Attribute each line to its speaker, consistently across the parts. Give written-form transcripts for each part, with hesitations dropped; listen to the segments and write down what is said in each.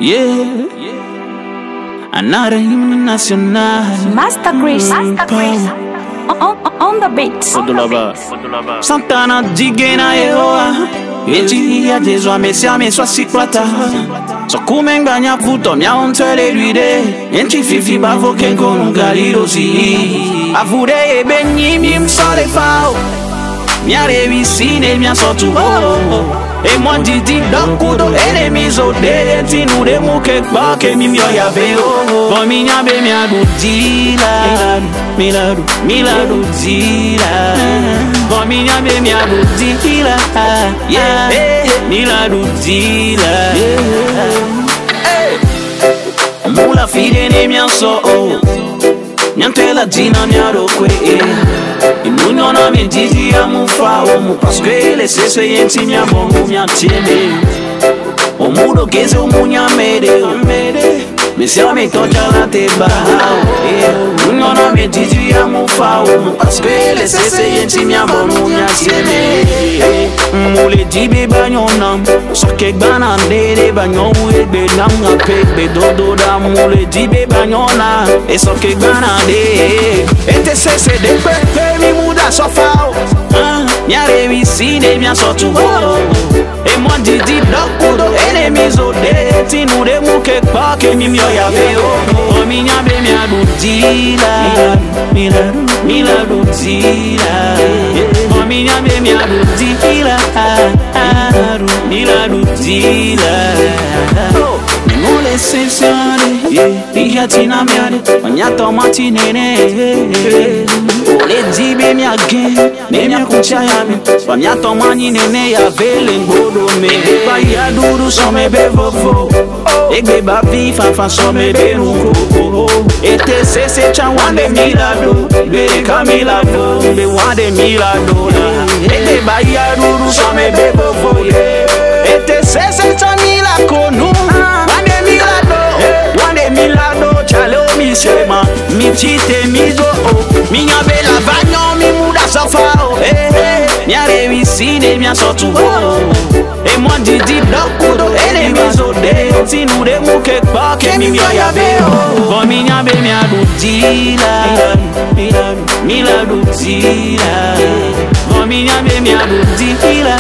Speaker 1: Yeah, another hymn national.
Speaker 2: Master Chris, on the beat.
Speaker 1: Santana digena eoa. Eti ya deswa mesia meswa sikwata. So kumenganya vuto mia ontele luide. Enti fifi bavo kenko nungalido si. Avude ebe nyimi msole fao. Mia revisine mia sotu ho. Et moi didi d'ankudo enemies au denti nous de muke bake mimio ya veo bon minya be mia do dila miladu dila bon minya be mia do dila yeah miladu dila mula fide ne mia so nyantela dina mia do kwe Inunyo na mi didi ya mufa omu Paske le sese yenti mia mongu mia tiene Omudo geze umunya mede Misia mi toja la te bahao Inunyo na mi didi ya mufa omu Paske le sese yenti mia mongu mia tiene Mule dibe banyonam Soke bana dede banyon Ebe nanga pebe dodo da Mule dibe banyona E soke bana de Ete sese de pepe mi muda sofao Mia revisine mia sotu ho E moi didi blokudo enemies o denti Nu de muke pake mi mio ya veo O minha be mia do dila Miladu dila O minha be mia do dila Miladu dila Mole sensiane Dija tina miade Manya tomati nene Ole dibe mi again Ne mi akucha ya mi Manya tomani nene ya vele ngodo me Ba ya duru so me be vovo Egbe ba vi fa so me be nuko Ete se chan wande milado Be kamilado Be wande milado Egbe ba ya duru so me be vovo Ete se chan milako nu Milado, chale o mi sema Mi chite mi do Minha bela vanyo mi muda sofao Mia revisine mia sotu ho E moi didi blokudo enemies o denti Nu de muke pake mi mio ya veo Bon minha be mia do dila Miladu dila Bon minha be mia do dila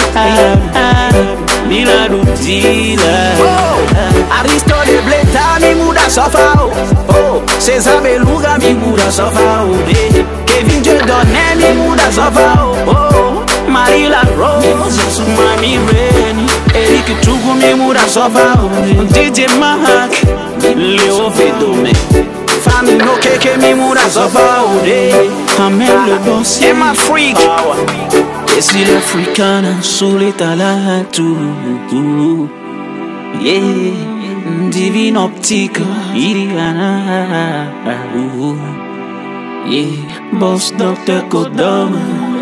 Speaker 1: Miladu dila Aristo de bleta mi muda sofao Cesar Beluga mi muda sofao Kevin Jedone mi muda sofao Marila Rose Mami Reni Eric Tugu mi muda sofao DJ Mahak Leo Vedome Fami no keke mi muda sofao Amel le boss Emma Freak Esi l'Africana Sole talatu Yeah, divine optique, Iriana. Yeah, boss Dr. Kodama.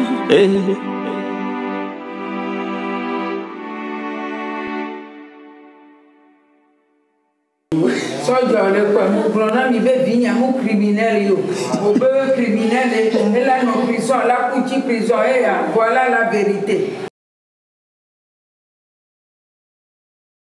Speaker 3: Soja le kwa mbrona mi be vinya mu criminel yo. O be criminel et là non prison la couchi prison et voilà la vérité.